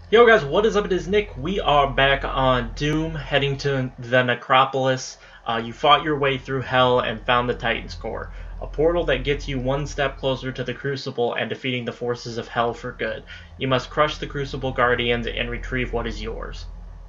Yo guys, what is up? It is Nick. We are back on Doom, heading to the Necropolis. You fought your way through Hell and found the Titan's Core, a portal that gets you one step closer to the Crucible and defeating the forces of Hell for good. You must crush the Crucible Guardians and retrieve what is yours.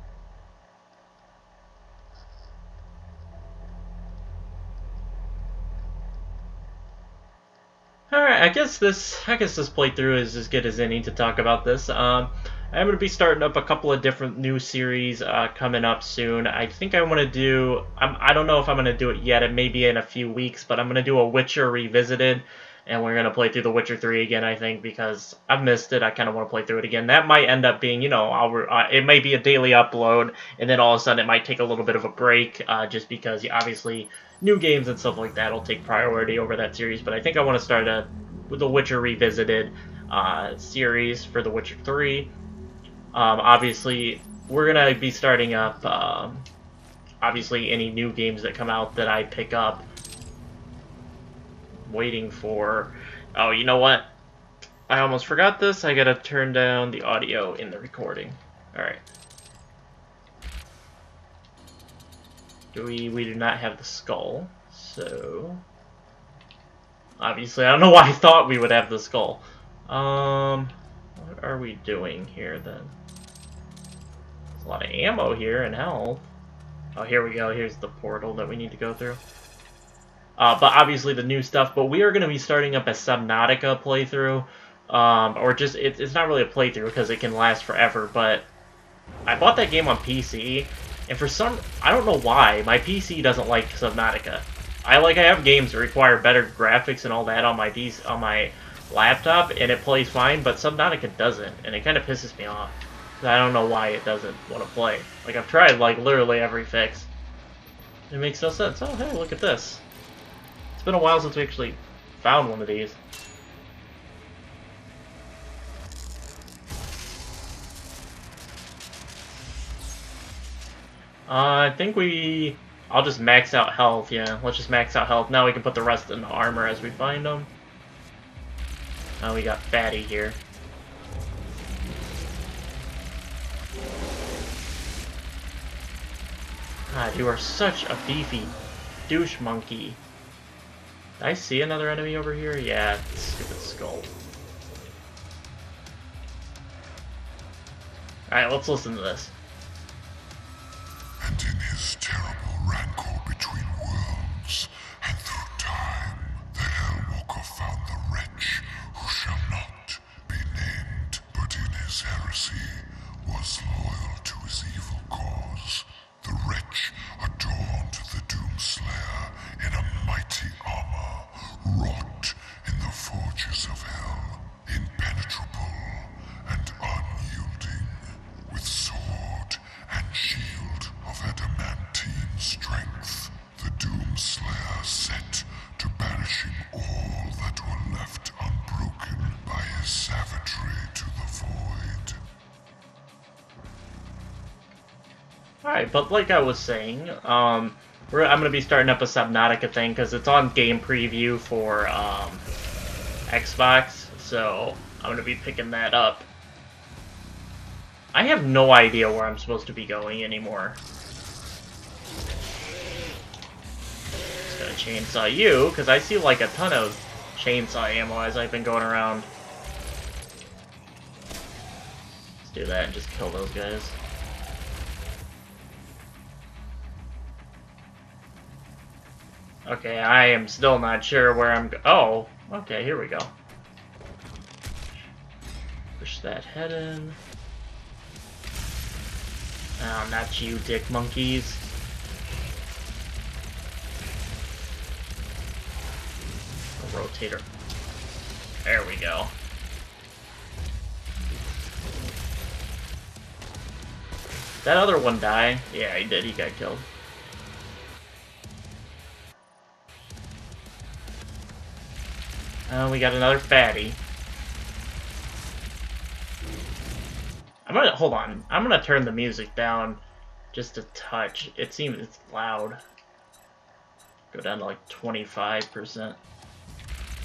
Alright, I guess this playthrough is as good as any to talk about this. I'm going to be starting up a couple of different new series coming up soon. I think I want to do, I don't know if I'm going to do it yet, it may be in a few weeks, but I'm going to do a Witcher Revisited, and we're going to play through The Witcher 3 again, I think, because I've missed it. I kind of want to play through it again. That might end up being, it may be a daily upload, and then all of a sudden it might take a little bit of a break, just because, obviously, new games and stuff like that will take priority over that series. But I think I want to start with The Witcher Revisited series for The Witcher 3. Obviously, we're going to be starting up, obviously, any new games that come out that I pick up. Waiting for... Oh, you know what? I almost forgot this. I gotta turn down the audio in the recording. Alright. We do not have the skull, so... Obviously, I don't know why I thought we would have the skull. What are we doing here, then? There's a lot of ammo here and health. Oh, here we go. Here's the portal that we need to go through. But obviously the new stuff. But we are going to be starting up a Subnautica playthrough. Or just, it's not really a playthrough because it can last forever. But I bought that game on PC. And for some, I don't know why, my PC doesn't like Subnautica. I have games that require better graphics and all that on my laptop, and it plays fine, but Subnautica doesn't, and it kind of pisses me off. I don't know why it doesn't want to play. I've tried, literally every fix. It makes no sense. Oh, hey, look at this. It's been a while since we actually found one of these. I think I'll just max out health, yeah. Let's just max out health. Now we can put the rest in the armor as we find them. Now we got Fatty here. God, you are such a beefy douche monkey. Did I see another enemy over here? Yeah, stupid skull. Alright, let's listen to this. And in his terrible rancor between worlds and through time, the Hellwalker found the wretch who shall not be named, but in his heresy was loyal to his evil cause. The wretch adorned the Doomslayer in a mighty armor, wrought in the forges of hell, impenetrable and unyielding, with sword and shield of adamantine strength. The Doomslayer set to banishing all that were left unbroken by his savagery to the void. Alright, but like I was saying, I'm going to be starting up a Subnautica thing because it's on game preview for Xbox, so I'm going to be picking that up. I have no idea where I'm supposed to be going anymore. Just gonna chainsaw you, because I see a ton of chainsaw ammo as I've been going around. Let's do that and just kill those guys. Okay, I am still not sure where I'm oh, okay, here we go. Push that head in. Oh, not you, dick monkeys. A rotator. There we go. Did that other one die? Yeah, he did. He got killed. We got another fatty. Hold on. I'm gonna turn the music down just a touch. It seems it's loud. Go down to 25%.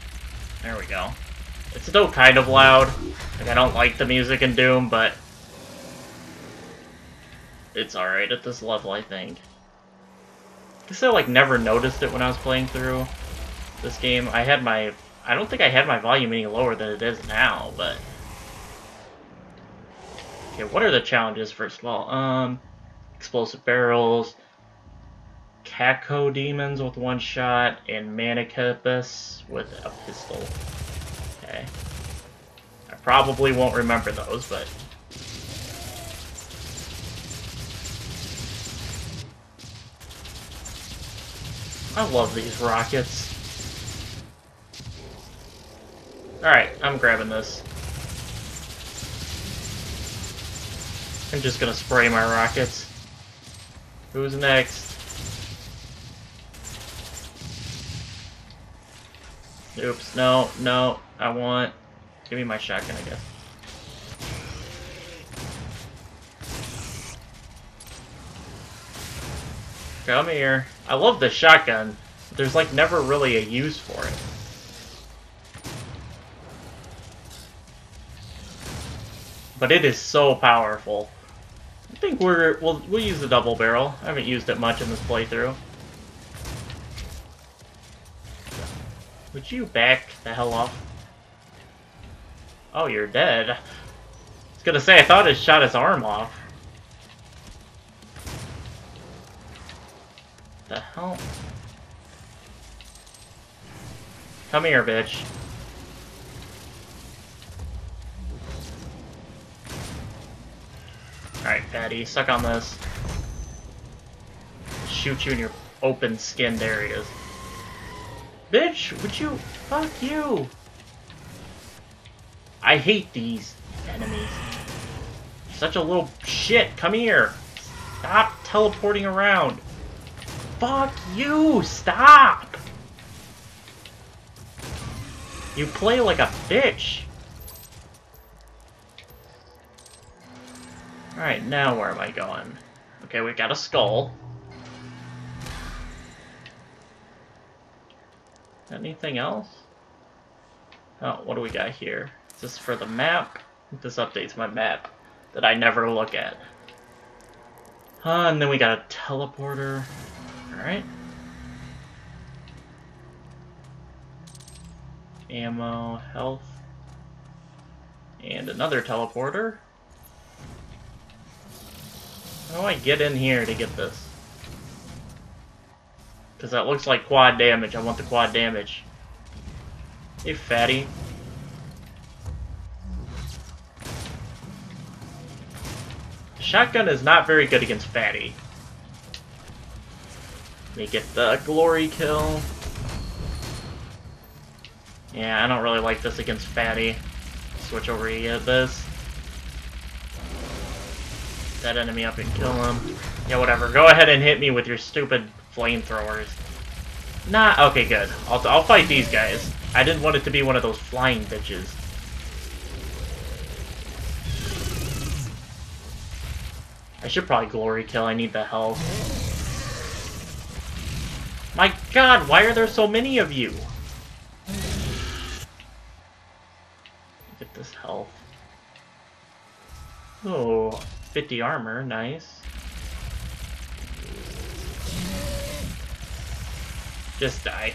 There we go. It's still kind of loud. I don't like the music in Doom, but It's alright at this level, I think. I guess I, like, never noticed it when I was playing through this game. I don't think I had my volume any lower than it is now, but... Okay, what are the challenges, first of all? Explosive barrels, Cacodemons with one shot, and Manicupus with a pistol. Okay. I probably won't remember those, but... I love these rockets. Alright, I'm grabbing this. I'm just gonna spray my rockets. Who's next? Oops, no, no, I want... Give me my shotgun, I guess. Come here. I love the shotgun. But there's like never really a use for it. But it is so powerful. I think we'll use the double barrel. I haven't used it much in this playthrough. Would you back the hell off? Oh, you're dead. I was gonna say, I thought it shot his arm off. The hell? Come here, bitch. Alright, Patty, suck on this. Shoot you in your open skinned areas. Bitch, would you? Fuck you! I hate these enemies. Such a little shit. Come here. Stop teleporting around. Fuck you! Stop! You play like a bitch. Alright, now where am I going? Okay, we got a skull. Anything else? Oh, what do we got here? Is this for the map? This updates my map that I never look at. And then we got a teleporter. Alright. Ammo, health. And another teleporter. How do I get in here to get this? Because that looks like quad damage. I want the quad damage. Hey, fatty. Shotgun is not very good against fatty. Let me get the glory kill. Yeah, I don't really like this against fatty. Switch over to get this. That enemy up and kill him. Yeah, whatever. Go ahead and hit me with your stupid flamethrowers. Nah, okay, good. I'll fight these guys. I didn't want it to be one of those flying bitches. I should probably glory kill. I need the health. My god, why are there so many of you? Get this health. Oh, 50 armor, nice. Just die.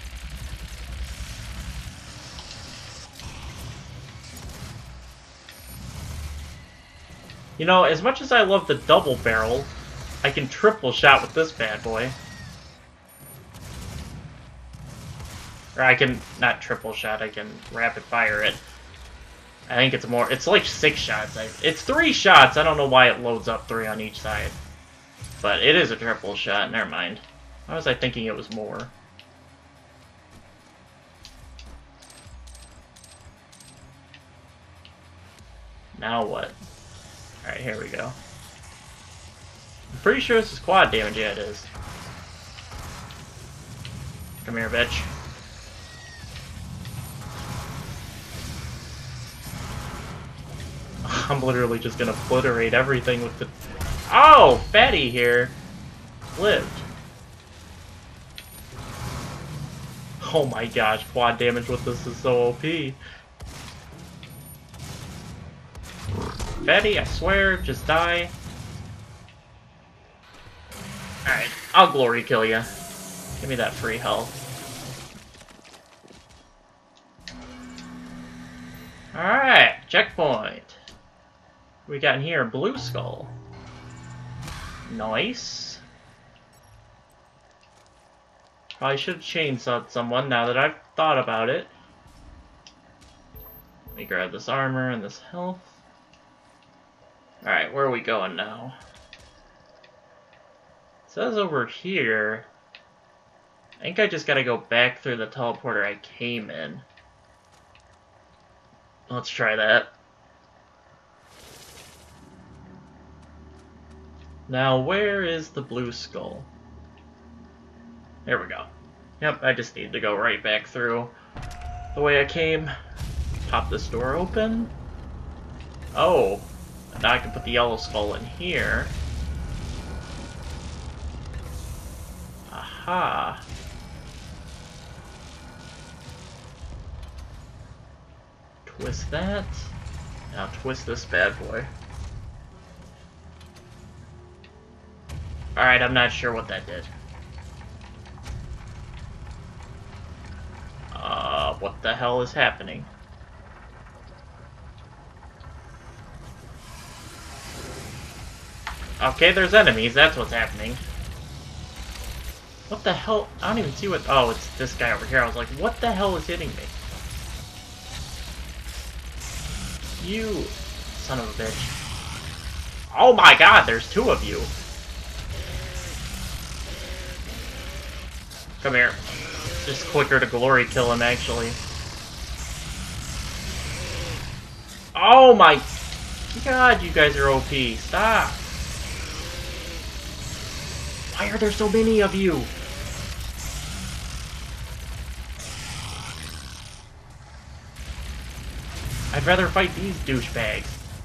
You know, as much as I love the double barrel, I can triple shot with this bad boy. Or I can, not triple shot, I can rapid fire it. I think it's more, it's like 6 shots. It's 3 shots, I don't know why it loads up 3 on each side. But it is a triple shot, never mind. Why was I thinking it was more? Now what? Alright, here we go. I'm pretty sure this is quad damage. Yeah, it is. Come here, bitch. I'm literally just gonna obliterate everything with the... Oh! Fatty here lived. Oh my gosh, quad damage with this is so OP. Fatty, I swear, just die. Alright, I'll glory kill you. Give me that free health. Alright, checkpoint. We got in here Blue Skull. Nice. Probably should have chainsawed someone now that I've thought about it. Let me grab this armor and this health. Alright, where are we going now? It says over here. I think I just gotta go back through the teleporter I came in. Let's try that. Now, where is the Blue Skull? There we go. Yep, I just need to go right back through the way I came. Pop this door open. Oh, now I can put the Yellow Skull in here. Aha. Twist that. Now twist this bad boy. Alright, I'm not sure what that did. What the hell is happening? Okay, there's enemies, that's what's happening. What the hell? I don't even see what... Oh, it's this guy over here. I was like, what the hell is hitting me? You son of a bitch. Oh my god, there's two of you. Come here. It's just quicker to glory kill him, actually. Oh my god, you guys are OP. Stop. Why are there so many of you? I'd rather fight these douchebags.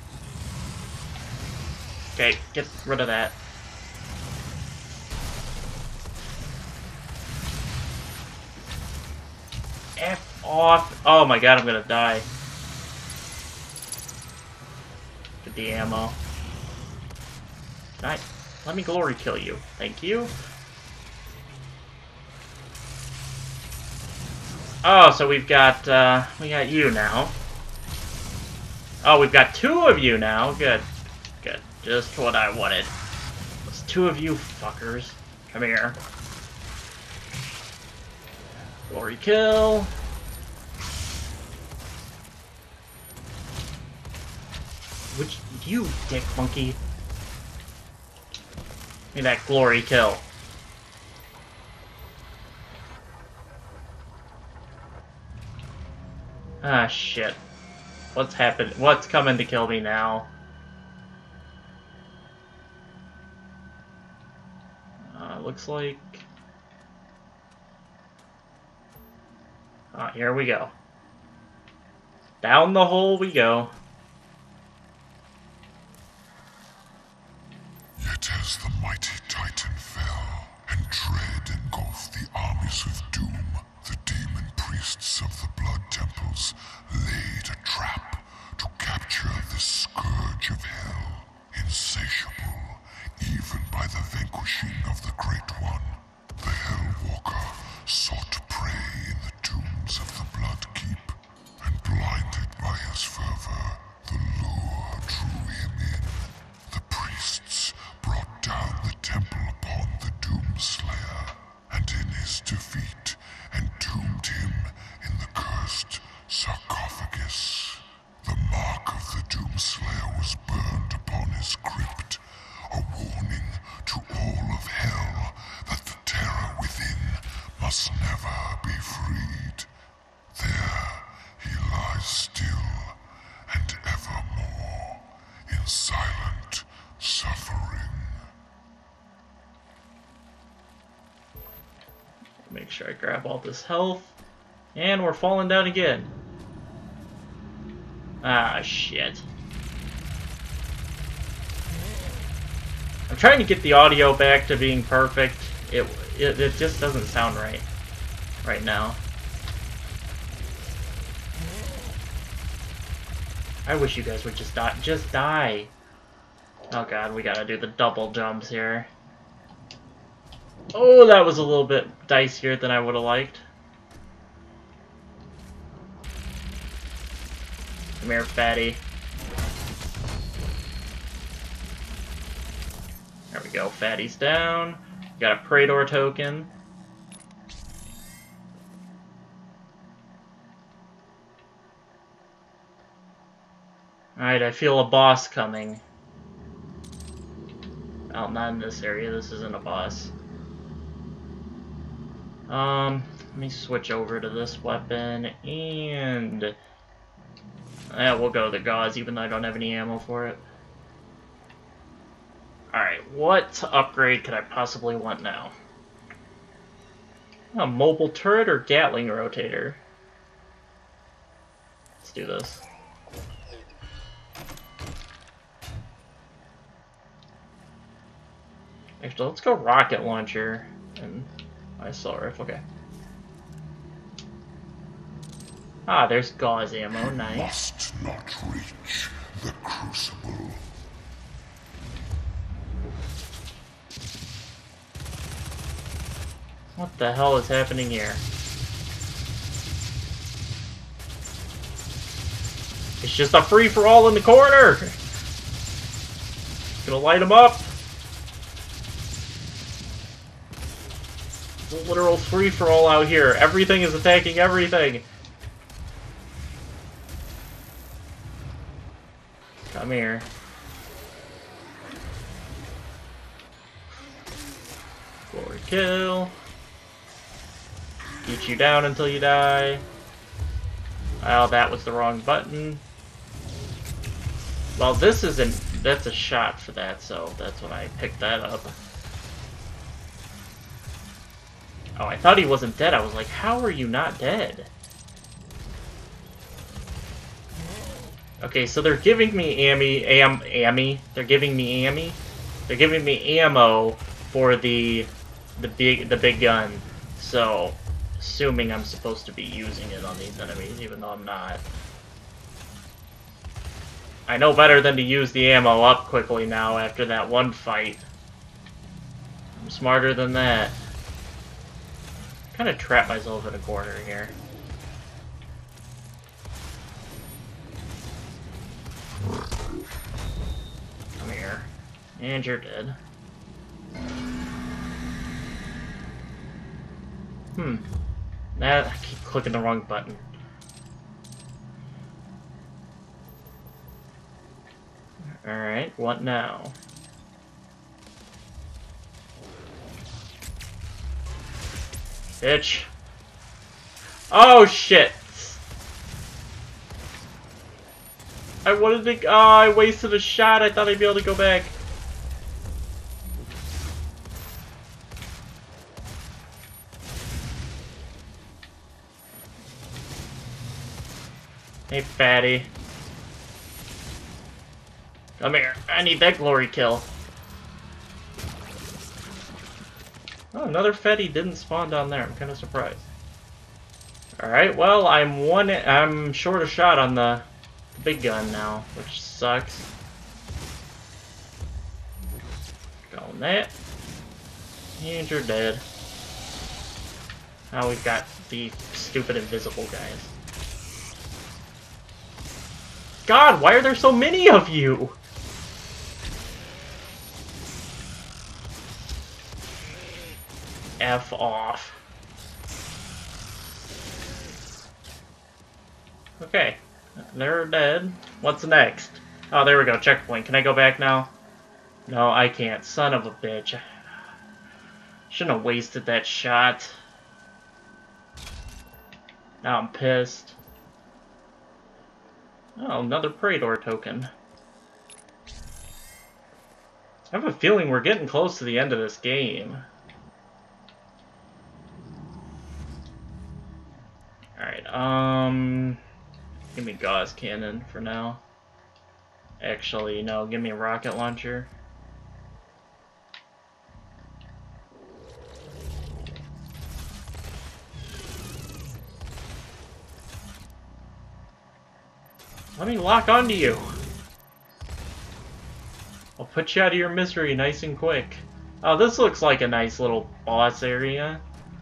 Okay, get rid of that. F off. Oh my god, I'm gonna die. Get the ammo. Nice. Let me glory kill you. Thank you. Oh, so we got you now. Oh, we've got two of you now. Good. Good. Just what I wanted. Those two of you fuckers. Come here. Glory kill. Which, you dick monkey. Give me that glory kill. Ah, shit. What's happened? What's coming to kill me now? Looks like... here we go. Down the hole we go. Yet as the mighty Titan fell, and dread engulfed the armies of doom, the demon priests of the blood temples laid a trap to capture the scourge of hell. Insatiable, even by the vanquishing of the Great One, the Hellwalker sought prey in the tombs of the Blood Keep, and blinded by his fervor, the lure drew him in. The priests brought down the temple upon the Doomslayer, and in his defeat entombed him in the cursed sarcophagus. The mark of the Doomslayer was burned upon his crypt, a warning to all of hell that the terror within must never be freed. There he lies still and evermore in silent suffering. Make sure I grab all this health. And we're falling down again. Ah, shit. I'm trying to get the audio back to being perfect. It just doesn't sound right now. I wish you guys would just die. Just die. Oh god, we gotta do the double jumps here. Oh, that was a little bit dicier than I would have liked. Come here, fatty. There we go, fatty's down. Got a Praetor token. Alright, I feel a boss coming. Oh, not in this area. This isn't a boss. Let me switch over to this weapon, and... yeah, we'll go with the gauze, even though I don't have any ammo for it. Alright, what upgrade could I possibly want now? A mobile turret or Gatling rotator? Let's do this. Actually, let's go rocket launcher and my assault rifle. Okay. Ah, there's gauze ammo. Nice. Must not reach the crucible. What the hell is happening here? It's just a free-for-all in the corner! Gonna light them up! It's a literal free-for-all out here. Everything is attacking everything! Come here. Glory kill. Beat you down until you die. Oh, that was the wrong button. Well, this isn't... that's a shot for that, so that's when I picked that up. Oh, I thought he wasn't dead. I was like, how are you not dead? Okay, so they're giving me They're giving me ammo for the big gun. So, assuming I'm supposed to be using it on these enemies, even though I'm not. I know better than to use the ammo up quickly now after that one fight. I'm smarter than that. Kind of trapped myself in a corner here. Come here. And you're dead. I keep clicking the wrong button. Alright, what now? Bitch. Oh, shit! I wanted to... oh, I wasted a shot. I thought I'd be able to go back. Hey, fatty. Come here. I need that glory kill. Oh, another fatty didn't spawn down there. I'm kind of surprised. Alright, well, I'm short a shot on the big gun now, which sucks. Going that. And you're dead. Now we've got the stupid invisible guys. God, why are there so many of you? F off. Okay, they're dead. What's next? Oh, there we go, checkpoint. Can I go back now? No, I can't. Son of a bitch. Shouldn't have wasted that shot. Now I'm pissed. Oh, another Praetor token. I have a feeling we're getting close to the end of this game. Alright, give me Gauze Cannon for now. Actually, no, give me a rocket launcher. Let me lock onto you. I'll put you out of your misery nice and quick. Oh, this looks like a nice little boss area.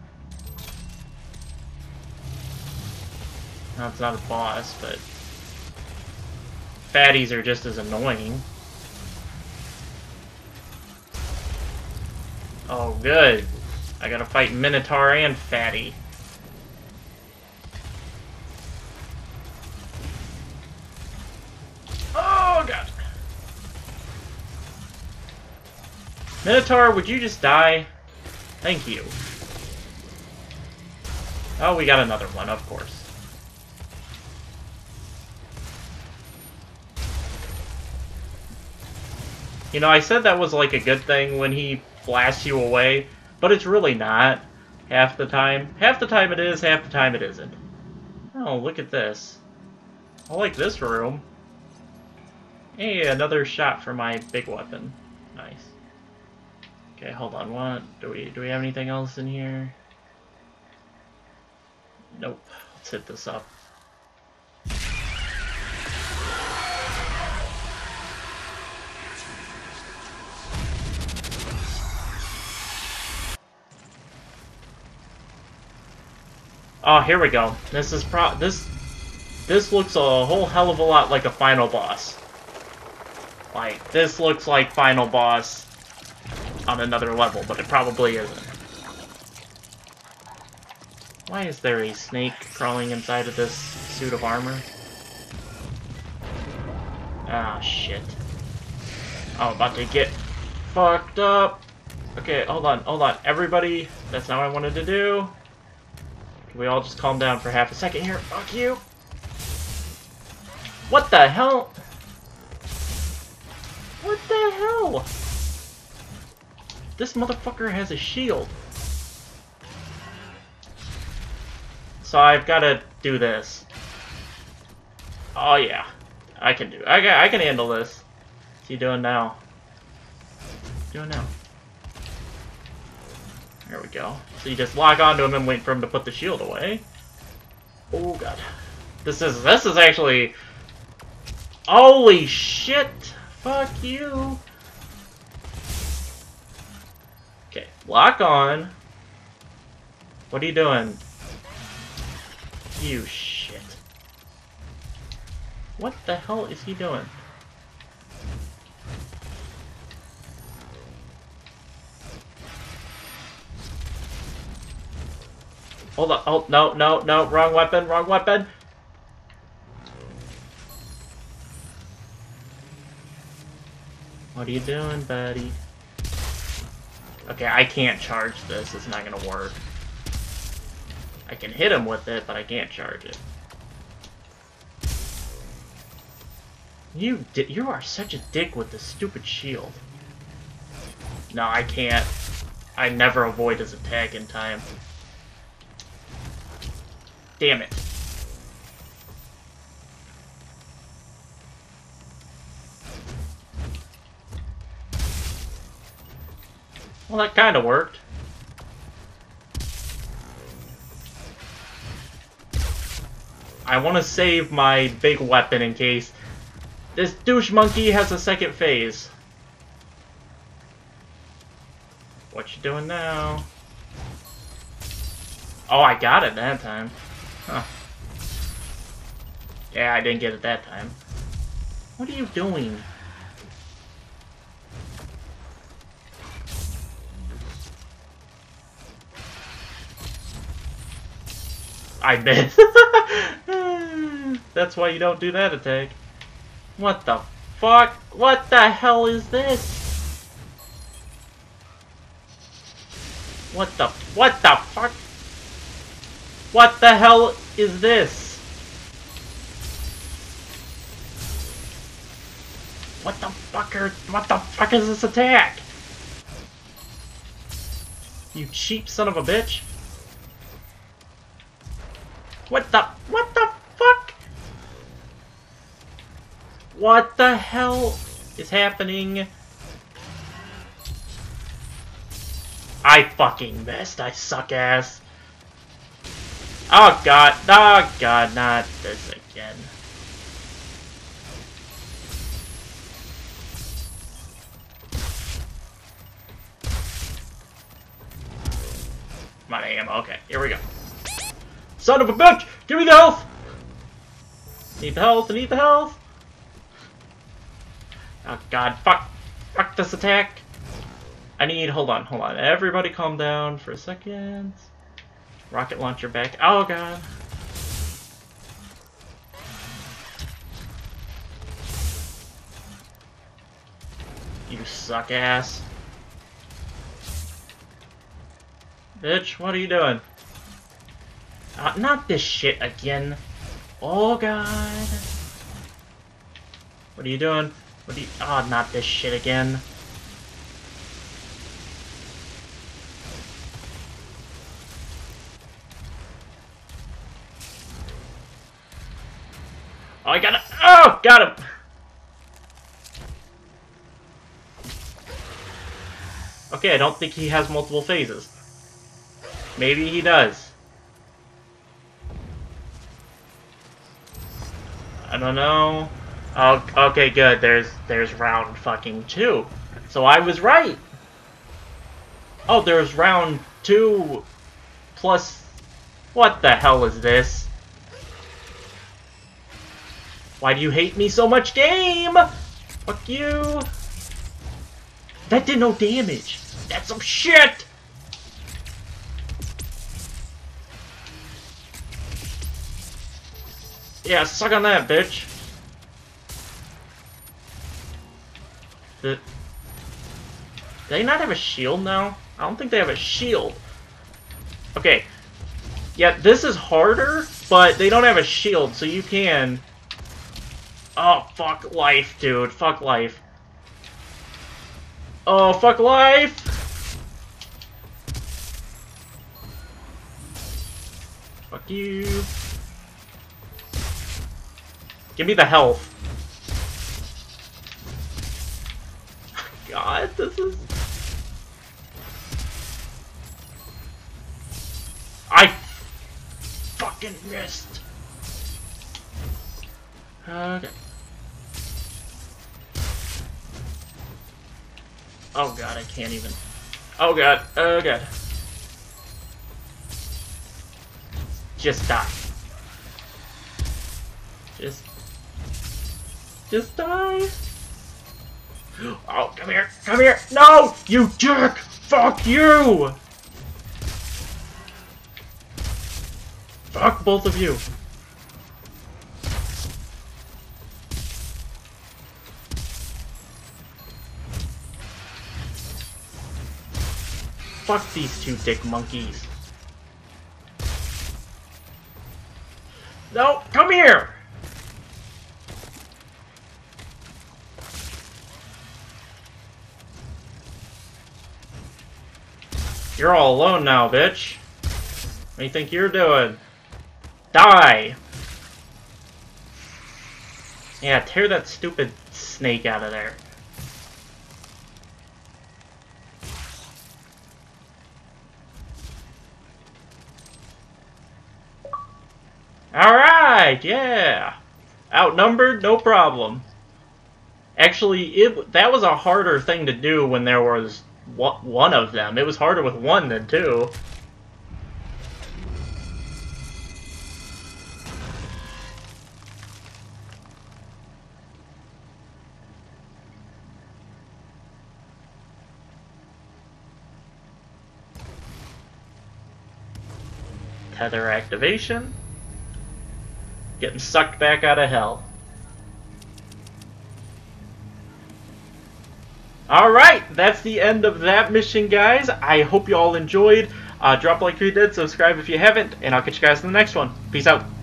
No, it's not a boss, but fatties are just as annoying. Oh, good. I gotta fight Minotaur and Fatty. Oh, God. Minotaur, would you just die? Thank you. Oh, we got another one, of course. You know, I said that was like a good thing when he blasts you away, but it's really not. Half the time. Half the time it is, half the time it isn't. Oh, look at this. I like this room. Hey, another shot for my big weapon. Nice. Okay, hold on. What do we have anything else in here? Nope. Let's hit this up. Oh, here we go. This is this looks a whole hell of a lot like a final boss. Like, this looks like final boss on another level, but it probably isn't. Why is there a snake crawling inside of this suit of armor? Ah, shit. I'm about to get fucked up. Okay, hold on. Everybody, that's not what I wanted to do. Can we all just calm down for half a second here? Fuck you! What the hell? What the hell? This motherfucker has a shield. So I've got to do this. Oh yeah, I can do. I can handle this. What's he doing now? What's he doing now? There we go. So you just lock onto him and wait for him to put the shield away. Oh god, this is actually. Holy shit! Fuck you. Okay, lock on. What are you doing? You shit. What the hell is he doing? Hold on. Oh, no. Wrong weapon. Wrong weapon. What are you doing, buddy? Okay, I can't charge this. It's not gonna work. I can hit him with it, but I can't charge it. You are such a dick with this stupid shield. No, I can't. I never avoid his attack in time. Damn it. Well, that kind of worked. I want to save my big weapon in case this douche monkey has a second phase. What you doing now? Oh, I got it that time. Huh. Yeah, I didn't get it that time. What are you doing? I missed. That's why you don't do that attack. What the fuck? What the hell is this? What the fuck? What the hell is this? What the fuck is this attack? You cheap son of a bitch. What the fuck? What the hell is happening? I fucking missed, I suck ass. Oh god, not this again. I'm out of ammo. Okay, here we go. Son of a bitch! Give me the health! Need the health, I need the health! Oh god, fuck! Fuck this attack! I need, hold on. Everybody calm down for a second. Rocket launcher back. Oh god. You suck ass. Bitch, what are you doing? Not this shit again. Oh god. What are you doing? What are you... Oh, not this shit again. Oh, I got it. Oh, got him. Okay, I don't think he has multiple phases. Maybe he does. I don't know. Oh, okay, good. There's round fucking 2. So I was right. Oh, there's round 2 plus... What the hell is this? Why do you hate me so much, game? Fuck you. That did no damage. That's some shit. Yeah, suck on that, bitch. Do they not have a shield now? I don't think they have a shield. Okay. Yeah, this is harder, but they don't have a shield, so you can... Oh, fuck life, dude. Fuck life. Oh, fuck life! Fuck you. Give me the health. God, this is... I fucking missed. Okay. Oh god, I can't even... Oh god, oh god. Just die. Just die. Oh, come here, come here. No, you jerk. Fuck you. Fuck both of you. Fuck these two dick monkeys. No, come here! You're all alone now, bitch. What do you think you're doing? Die! Yeah, tear that stupid snake out of there. Alright, yeah! Outnumbered, no problem. Actually, that was a harder thing to do when there was one of them. It was harder with one than two. Tether activation. Getting sucked back out of hell. Alright, that's the end of that mission, guys. I hope you all enjoyed. Drop a like if you did, subscribe if you haven't, and I'll catch you guys in the next one. Peace out.